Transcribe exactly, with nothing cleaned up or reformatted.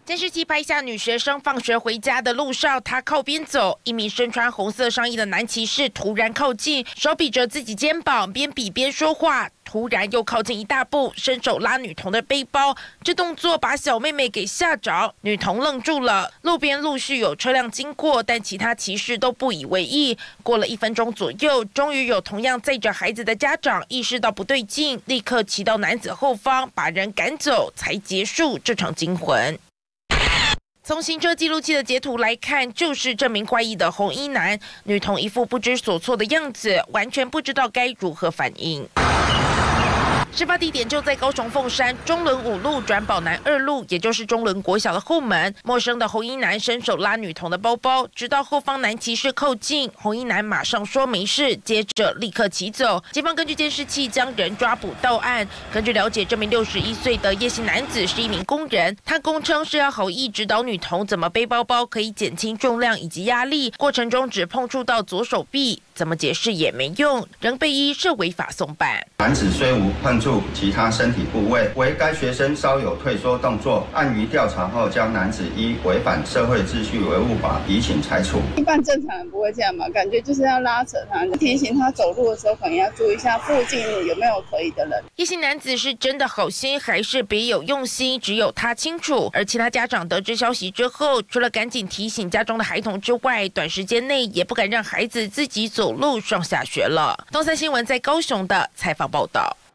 监视器拍下女学生放学回家的路上，她靠边走，一名身穿红色上衣的男骑士突然靠近，手比着自己肩膀，边比边说话。突然又靠近一大步，伸手拉女童的背包，这动作把小妹妹给吓着，女童愣住了。路边陆续有车辆经过，但其他骑士都不以为意。过了一分钟左右，终于有同样载着孩子的家长意识到不对劲，立刻骑到男子后方，把人赶走，才结束这场惊魂。从行车记录器的截图来看，就是这名怪异的红衣男，女童一副不知所措的样子，完全不知道该如何反应。事发地点就在高雄凤山中仑五路转宝南二路，也就是中仑国小的后门。陌生的红衣男伸手拉女童的包包，直到后方男骑士靠近，红衣男马上说没事，接着立刻骑走。警方根据监视器将人抓捕到案。根据了解，这名六十一岁的叶姓男子是一名工人，他供称是要好意指导女童怎么背包包可以减轻重量以及压力，过程中只碰触到左手臂，怎么解释也没用，仍被依涉违法送办。 男子虽无碰触其他身体部位，唯该学生稍有退缩动作，按于调查后将男子依违反社会秩序维护法移请裁处。 一般正常人不会这样嘛，感觉就是要拉扯他，提醒他走路的时候可能要注意一下附近有没有可疑的人。 叶姓男子是真的好心还是别有用心，只有他清楚。而其他家长得知消息之后，除了赶紧提醒家中的孩童之外，短时间内也不敢让孩子自己走路上下学了。东森新闻在高雄的采访报道。